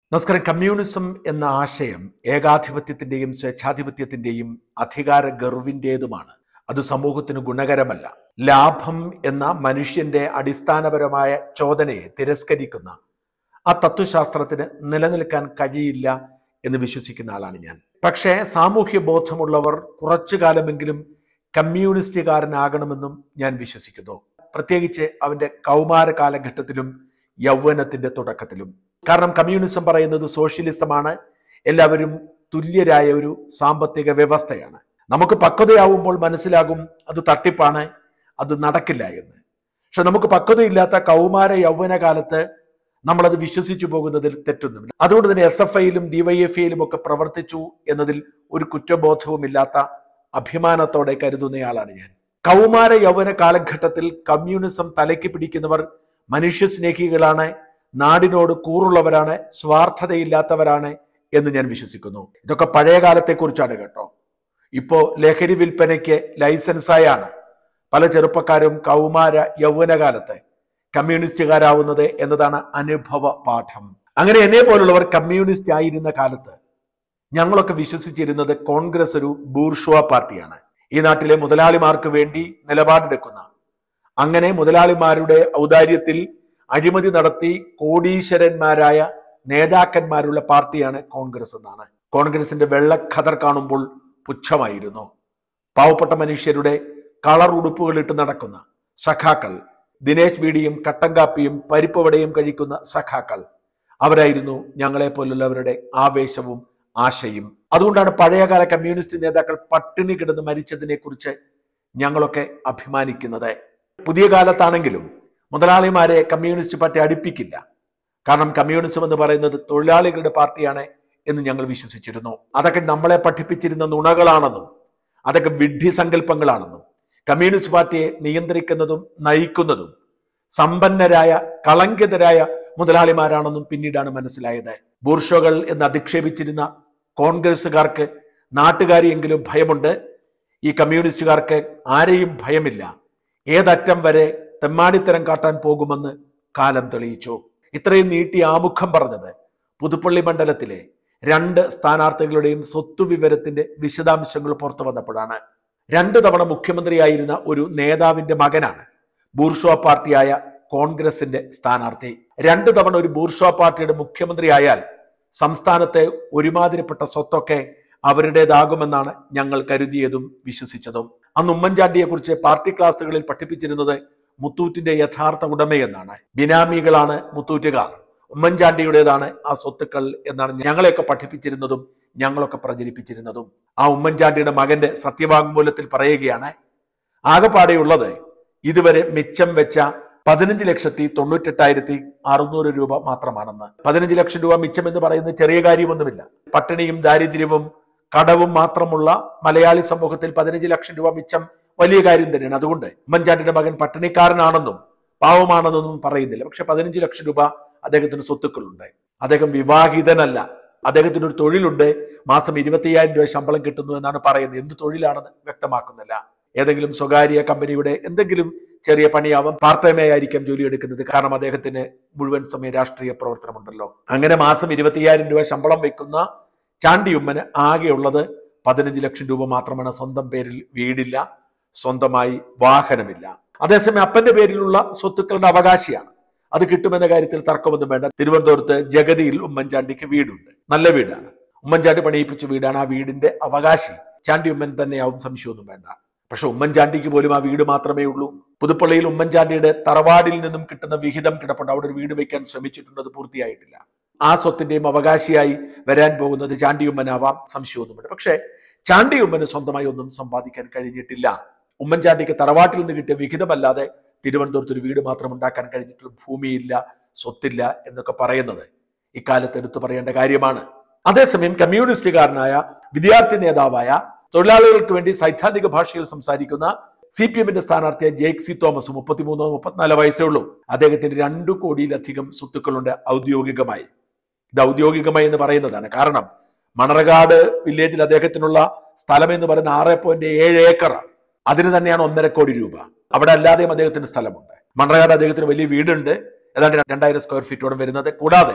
നമസ്കാരം. കമ്മ്യൂണിസം എന്ന ആശയം ഏകാധിപത്യത്തിന്റെയും സ്വേച്ഛാധിപത്യത്തിന്റെയും അധികാര ഗർവിൻ്റേതുമാണ്. അത് സമൂഹത്തിന് ഗുണകരമല്ല. ലാഭം എന്ന മനുഷ്യന്റെ അടിസ്ഥാനപരമായ ചോദനയെ തിരസ്കരിക്കുന്ന ആ തത്വശാസ്ത്രത്തിന് നിലനിൽക്കാൻ കഴിയില്ല എന്ന് വിശ്വസിക്കുന്ന ആളാണ് ഞാൻ. പക്ഷേ സാമൂഹ്യ ബോധമുള്ളവർ കുറച്ചു കാലമെങ്കിലും കമ്മ്യൂണിസ്റ്റുകാരനാകണമെന്നും ഞാൻ വിശ്വസിക്കുന്നു. പ്രത്യേകിച്ച് അവന്റെ കൗമാര കാലഘട്ടത്തിലും യൗവനത്തിന്റെ തുടക്കത്തിലും. കാരണം കമ്മ്യൂണിസം പറയുന്നത് സോഷ്യലിസമാണ്, എല്ലാവരും തുല്യരായ ഒരു സാമ്പത്തിക വ്യവസ്ഥയാണ്. നമുക്ക് പക്വതയാവുമ്പോൾ മനസ്സിലാകും അത് തട്ടിപ്പാണ്, അത് നടക്കില്ല എന്ന്. പക്ഷെ നമുക്ക് പക്വതയില്ലാത്ത കൗമാര യൗവന കാലത്ത് നമ്മളത് വിശ്വസിച്ചു പോകുന്നതിൽ തെറ്റൊന്നുമില്ല. അതുകൊണ്ട് തന്നെ SFIയിലും DYFIയിലും ഒക്കെ പ്രവർത്തിച്ചു എന്നതിൽ ഒരു കുറ്റബോധവുമില്ലാത്ത അഭിമാനത്തോടെ കരുതുന്നയാളാണ് ഞാൻ. കൗമാര യൗവന കാലഘട്ടത്തിൽ കമ്മ്യൂണിസം തലയ്ക്ക് പിടിക്കുന്നവർ മനുഷ്യസ്നേഹികളാണ്, നാടിനോട് കൂറുള്ളവരാണ്, സ്വാർത്ഥതയില്ലാത്തവരാണ് എന്ന് ഞാൻ വിശ്വസിക്കുന്നു. ഇതൊക്കെ പഴയ കാലത്തെക്കുറിച്ചാണ് കേട്ടോ. ഇപ്പോ ലഹരി വിൽപ്പനയ്ക്ക് ലൈസൻസായാണ് പല ചെറുപ്പക്കാരും കൗമാര യൗവനകാലത്ത് കമ്മ്യൂണിസ്റ്റുകാരാവുന്നത് എന്നതാണ് അനുഭവ പാഠം. അങ്ങനെ എന്നെ പോലുള്ളവർ കമ്മ്യൂണിസ്റ്റ് ആയിരുന്ന കാലത്ത് ഞങ്ങളൊക്കെ വിശ്വസിച്ചിരുന്നത് കോൺഗ്രസ് ഒരു ബൂർഷ്വാ പാർട്ടിയാണ്, ഈ നാട്ടിലെ മുതലാളിമാർക്ക് വേണ്ടി നിലപാടെടുക്കുന്ന, അങ്ങനെ മുതലാളിമാരുടെ ഔദാര്യത്തിൽ അഴിമതി നടത്തി കോടീശ്വരന്മാരായ നേതാക്കന്മാരുള്ള പാർട്ടിയാണ് കോൺഗ്രസ് എന്നാണ്. കോൺഗ്രസിന്റെ വെള്ളഖദർ കാണുമ്പോൾ പുച്ഛമായിരുന്നു. പാവപ്പെട്ട മനുഷ്യരുടെ കളർ ഉടുപ്പുകൾ ഇട്ട് നടക്കുന്ന സഖാക്കൾ, ദിനേശ് ബീഡിയും കട്ടൻ കാപ്പിയും പരിപ്പ് വടയും കഴിക്കുന്ന സഖാക്കൾ, അവരായിരുന്നു ഞങ്ങളെ പോലുള്ളവരുടെ ആവേശവും ആശയും. അതുകൊണ്ടാണ് പഴയകാല കമ്മ്യൂണിസ്റ്റ് നേതാക്കൾ പട്ടിണി കിടന്ന് മരിച്ചതിനെ കുറിച്ച് ഞങ്ങളൊക്കെ അഭിമാനിക്കുന്നത്. പുതിയ കാലത്താണെങ്കിലും മുതലാളിമാരെ കമ്മ്യൂണിസ്റ്റ് പാർട്ടി അടുപ്പിക്കില്ല. കാരണം കമ്മ്യൂണിസം എന്ന് പറയുന്നത് തൊഴിലാളികളുടെ പാർട്ടിയാണ് എന്ന് ഞങ്ങൾ വിശ്വസിച്ചിരുന്നു. അതൊക്കെ നമ്മളെ പഠിപ്പിച്ചിരുന്ന നുണകളാണെന്നും അതൊക്കെ വിഡ്ഢി സങ്കല്പങ്ങളാണെന്നും കമ്മ്യൂണിസ്റ്റ് പാർട്ടിയെ നിയന്ത്രിക്കുന്നതും നയിക്കുന്നതും സമ്പന്നരായ കളങ്കിതരായ മുതലാളിമാരാണെന്നും പിന്നീടാണ് മനസ്സിലായത്. ബൂർഷ്വകൾ എന്ന് അധിക്ഷേപിച്ചിരുന്ന കോൺഗ്രസുകാർക്ക് നാട്ടുകാരെയെങ്കിലും ഭയമുണ്ട്, ഈ കമ്മ്യൂണിസ്റ്റുകാർക്ക് ആരെയും ഭയമില്ല. ഏതറ്റം വരെ തെമ്മാടിത്തരം കാട്ടാൻ പോകുമെന്ന് കാലം തെളിയിച്ചു. ഇത്രയും നീട്ടി ആമുഖം പറഞ്ഞത് പുതുപ്പള്ളി മണ്ഡലത്തിലെ 2 സ്ഥാനാർത്ഥികളുടെയും സ്വത്ത് വിവരത്തിന്റെ വിശദാംശങ്ങൾ പുറത്തു വന്നപ്പോഴാണ്. 2 തവണ മുഖ്യമന്ത്രിയായിരുന്ന ഒരു നേതാവിന്റെ മകനാണ് ബൂർഷ്വാ പാർട്ടിയായ കോൺഗ്രസിന്റെ സ്ഥാനാർത്ഥി. 2 തവണ ഒരു ബൂർഷ്വാ പാർട്ടിയുടെ മുഖ്യമന്ത്രി ആയാൽ സംസ്ഥാനത്തെ ഒരുമാതിരിപ്പെട്ട സ്വത്തൊക്കെ അവരുടേതാകുമെന്നാണ് ഞങ്ങൾ കരുതിയതും വിശ്വസിച്ചതും. അന്ന് ഉമ്മൻചാണ്ടിയെ കുറിച്ച് പാർട്ടി ക്ലാസ്സുകളിൽ പഠിപ്പിച്ചിരുന്നത് മുത്തൂറ്റിന്റെ യഥാർത്ഥ ഉടമയെന്നാണ്. ബിനാമികളാണ് മുത്തൂറ്റുകാർ, ഉമ്മൻചാണ്ടിയുടേതാണ് ആ സ്വത്തുക്കൾ എന്നാണ് ഞങ്ങളെയൊക്കെ പഠിപ്പിച്ചിരുന്നതും ഞങ്ങളൊക്കെ പ്രചരിപ്പിച്ചിരുന്നതും. ആ ഉമ്മൻചാണ്ടിയുടെ മകന്റെ സത്യവാങ്മൂലത്തിൽ പറയുകയാണ്, ആകെപ്പാടെയുള്ളത് ഇതുവരെ മിച്ചം വെച്ച 15,98,600 രൂപ മാത്രമാണെന്ന്. 15 ലക്ഷം രൂപ മിച്ചം എന്ന് പറയുന്നത് ചെറിയ കാര്യമൊന്നുമില്ല. പട്ടിണിയും ദാരിദ്ര്യവും കടവും മാത്രമുള്ള മലയാളി സമൂഹത്തിൽ 15 ലക്ഷം രൂപ മിച്ചം വലിയ കാര്യം തന്നെയാണ്. അതുകൊണ്ട് ഉമ്മൻചാണ്ടിയുടെ മകൻ പട്ടിണിക്കാരനാണെന്നും പാവമാണെന്നൊന്നും പറയുന്നില്ല. പക്ഷെ 15 ലക്ഷം രൂപ അദ്ദേഹത്തിന് സ്വത്തുക്കളുണ്ട്. അദ്ദേഹം വിവാഹിതനല്ല, അദ്ദേഹത്തിന് ഒരു തൊഴിലുണ്ട്, മാസം 25,000 രൂപ ശമ്പളം കിട്ടുന്നു എന്നാണ് പറയുന്നത്. എന്ത് തൊഴിലാണെന്ന് വ്യക്തമാക്കുന്നില്ല. ഏതെങ്കിലും സ്വകാര്യ കമ്പനിയുടെ എന്തെങ്കിലും ചെറിയ പണിയാവാം, പാർട്ട് ടൈം ആയിരിക്കാം ജോലി എടുക്കുന്നത്. കാരണം അദ്ദേഹത്തിന് മുഴുവൻ സമയ രാഷ്ട്രീയ പ്രവർത്തനമുണ്ടല്ലോ. അങ്ങനെ മാസം 25,000 രൂപ ശമ്പളം വെക്കുന്ന ചാണ്ടിയുമ്മന് ആകെയുള്ളത് 15 ലക്ഷം രൂപ മാത്രമാണ്. സ്വന്തം പേരിൽ വീടില്ല, സ്വന്തമായി വാഹനമില്ല. അതേസമയം അപ്പന്റെ പേരിലുള്ള സ്വത്തുക്കളുടെ അവകാശിയാണ്. അത് കിട്ടുമെന്ന കാര്യത്തിൽ തർക്കമൊന്നും വേണ്ട. തിരുവനന്തപുരത്ത് ജഗതിയിൽ ഉമ്മൻചാണ്ടിക്ക് വീടുണ്ട്, നല്ല വീടാണ്, ഉമ്മൻചാണ്ടി പണിയിപ്പിച്ച വീടാണ്. ആ വീടിന്റെ അവകാശി ചാണ്ടി ഉമ്മൻ തന്നെയാവും, സംശയമൊന്നും വേണ്ട. പക്ഷെ ഉമ്മൻചാണ്ടിക്ക് പോലും ആ വീട് മാത്രമേ ഉള്ളൂ. പുതുപ്പള്ളിയിൽ ഉമ്മൻചാണ്ടിയുടെ തറവാടിൽ നിന്നും കിട്ടുന്ന വിഹിതം കിടപ്പുണ്ട്. അവിടെ ഒരു വീട് വെക്കാൻ ശ്രമിച്ചിട്ടുണ്ട്, അത് പൂർത്തിയായിട്ടില്ല. ആ സ്വത്തിന്റെയും അവകാശിയായി വരാൻ പോകുന്നത് ചാണ്ടിയുമ്മനാവാം, സംശയമൊന്നുമില്ല. പക്ഷെ ചാണ്ടിയുമ്മന് സ്വന്തമായി ഒന്നും സമ്പാദിക്കാൻ കഴിഞ്ഞിട്ടില്ല. ഉമ്മൻചാണ്ടിക്ക് തറവാട്ടിൽ നിന്ന് കിട്ടിയ വിഹിതമല്ലാതെ തിരുവനന്തപുരത്ത് ഒരു വീട് മാത്രം ഉണ്ടാക്കാൻ കഴിഞ്ഞിട്ടുള്ള ഭൂമിയില്ല, സ്വത്തില്ല എന്നൊക്കെ പറയുന്നത് ഇക്കാലത്ത് എടുത്തു പറയേണ്ട കാര്യമാണ്. അതേസമയം കമ്മ്യൂണിസ്റ്റുകാരനായ വിദ്യാർത്ഥി നേതാവായ തൊഴിലാളികൾക്ക് വേണ്ടി സൈദ്ധാന്തിക ഭാഷയിൽ സംസാരിക്കുന്ന CPMന്റെ സ്ഥാനാർത്ഥിയായ ജേക്സി തോമസ് 33-34 വയസ്സേ ഉള്ളൂ. അദ്ദേഹത്തിന് 2 കോടിയിലധികം സ്വത്തുക്കളുണ്ട് ഔദ്യോഗികമായി. ഇത് ഔദ്യോഗികമായി എന്ന് പറയുന്നതാണ്. കാരണം മണർകാട് വില്ലേജിൽ അദ്ദേഹത്തിനുള്ള സ്ഥലം എന്ന് പറയുന്ന 6.7 ഏക്കറാണ്. അതിന് തന്നെയാണ് 1.5 കോടി രൂപ. അവിടെ അല്ലാതെയും അദ്ദേഹത്തിന് സ്ഥലമുണ്ട്. മണർകാട് അദ്ദേഹത്തിന് വലിയ വീടുണ്ട്, ഏതാണ്ട് 2000 സ്ക്വയർ ഫീറ്റോളം വരുന്നത്. കൂടാതെ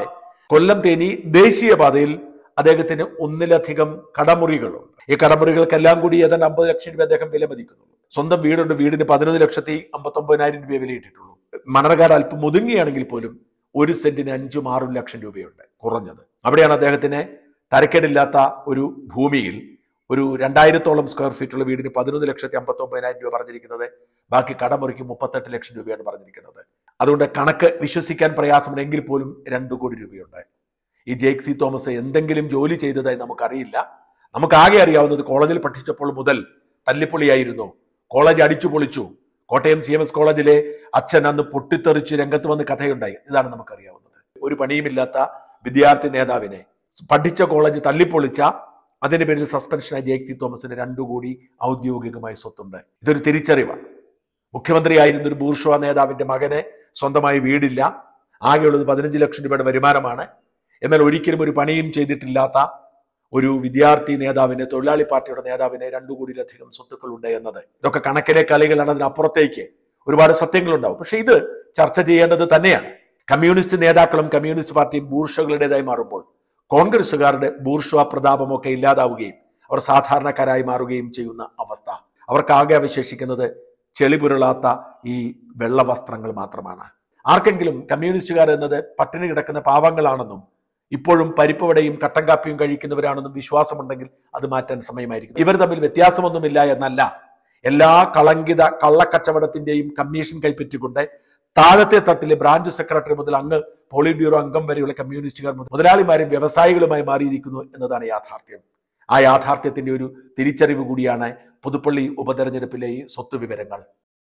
കൊല്ലം തേനി ദേശീയപാതയിൽ അദ്ദേഹത്തിന് ഒന്നിലധികം കടമുറികളുണ്ട്. ഈ കടമുറികൾക്കെല്ലാം കൂടി ഏതാണ്ട് 50 ലക്ഷം രൂപ അദ്ദേഹം വിലമതിക്കുന്നുള്ളൂ. സ്വന്തം വീടുണ്ട്, വീടിന് 11,59,000 വിലയിട്ടിട്ടുള്ളൂ. മണർകാട് അല്പം ഒതുങ്ങിയാണെങ്കിൽ പോലും 1 സെന്റിന് 5-6 ലക്ഷം രൂപയുണ്ട് കുറഞ്ഞത്. അവിടെയാണ് അദ്ദേഹത്തിന് തരക്കേടില്ലാത്ത ഒരു ഭൂമിയിൽ ഒരു 2000-ഓളം സ്ക്വയർ ഫീറ്റുള്ള വീടിന് 11,59,000 രൂപ പറഞ്ഞിരിക്കുന്നത്. ബാക്കി കടമുറിക്ക് 38 ലക്ഷം രൂപയാണ് പറഞ്ഞിരിക്കുന്നത്. അതുകൊണ്ട് കണക്ക് വിശ്വസിക്കാൻ പ്രയാസമുണ്ടെങ്കിൽ പോലും 2 കോടി രൂപയുണ്ട്. ഈ ജേക്ക് സി തോമസ് എന്തെങ്കിലും ജോലി ചെയ്തതായി നമുക്കറിയില്ല. നമുക്കാകെ അറിയാവുന്നത് കോളേജിൽ പഠിച്ചപ്പോൾ മുതൽ തല്ലിപ്പൊളിയായിരുന്നു. കോളേജ് അടിച്ചു പൊളിച്ചു. കോട്ടയം CMS കോളേജിലെ അച്ഛൻ അന്ന് പൊട്ടിത്തെറിച്ച് രംഗത്ത് വന്ന് കഥയുണ്ടായി. ഇതാണ് നമുക്കറിയാവുന്നത്. ഒരു പണിയുമില്ലാത്ത വിദ്യാർത്ഥി നേതാവിനെ പഠിച്ച കോളേജ് തല്ലിപ്പൊളിച്ച അതിന്റെ പേരിൽ സസ്പെൻഷനായ ജേക്ക് സി തോമസിന് 2 കോടി ഔദ്യോഗികമായി സ്വത്തുണ്ട്. ഇതൊരു തിരിച്ചറിവാണ്. മുഖ്യമന്ത്രിയായിരുന്ന ഒരു ബൂർഷ്വാ നേതാവിന്റെ മകന് സ്വന്തമായി വീടില്ല. ആകെയുള്ളത് 15 ലക്ഷം രൂപയുടെ വരുമാനമാണ്. എന്നാൽ ഒരിക്കലും ഒരു പണിയും ചെയ്തിട്ടില്ലാത്ത ഒരു വിദ്യാർത്ഥി നേതാവിന്, തൊഴിലാളി പാർട്ടിയുടെ നേതാവിന് 2 കോടിയിലധികം സ്വത്തുക്കളുണ്ട് എന്നത് ഇതൊക്കെ കണക്കിലെ കളികളാണ്. അതിനപ്പുറത്തേക്ക് ഒരുപാട് സത്യങ്ങളുണ്ടാവും. പക്ഷെ ഇത് ചർച്ച ചെയ്യേണ്ടത് തന്നെയാണ്. കമ്മ്യൂണിസ്റ്റ് നേതാക്കളും കമ്മ്യൂണിസ്റ്റ് പാർട്ടിയും ബൂർഷകളുടേതായി മാറുമ്പോൾ കോൺഗ്രസുകാരുടെ ബൂർഷ്വാ പ്രതാപമൊക്കെ ഇല്ലാതാവുകയും അവർ സാധാരണക്കാരായി മാറുകയും ചെയ്യുന്ന അവസ്ഥ. അവർക്കാകെ അവശേഷിക്കുന്നത് ചെളിപുരളാത്ത ഈ വെള്ള വസ്ത്രങ്ങൾ മാത്രമാണ്. ആർക്കെങ്കിലും കമ്മ്യൂണിസ്റ്റുകാർ എന്നത് പട്ടിണി കിടക്കുന്ന പാവങ്ങളാണെന്നും ഇപ്പോഴും പരിപ്പുവടയും കട്ടൻ കാപ്പിയും കഴിക്കുന്നവരാണെന്നും വിശ്വാസമുണ്ടെങ്കിൽ അത് മാറ്റാൻ സമയമായിരിക്കും. ഇവർ തമ്മിൽ വ്യത്യാസമൊന്നുമില്ല എന്നല്ല. എല്ലാ കളങ്കിത കള്ളക്കച്ചവടത്തിന്റെയും കമ്മീഷൻ കൈപ്പറ്റിക്കൊണ്ട് താഴത്തെ തട്ടിലെ ബ്രാഞ്ച് സെക്രട്ടറി മുതൽ അങ്ങ് പോളിറ്റ് ബ്യൂറോ അംഗം വരെയുള്ള കമ്മ്യൂണിസ്റ്റുകാർ മുതലാളിമാരും വ്യവസായികളുമായി മാറിയിരിക്കുന്നു എന്നതാണ് യാഥാർത്ഥ്യം. ആ യാഥാർത്ഥ്യത്തിന്റെ ഒരു തിരിച്ചറിവ് കൂടിയാണ് പുതുപ്പള്ളി ഉപതെരഞ്ഞെടുപ്പിലെ ഈ സ്വത്ത് വിവരങ്ങൾ.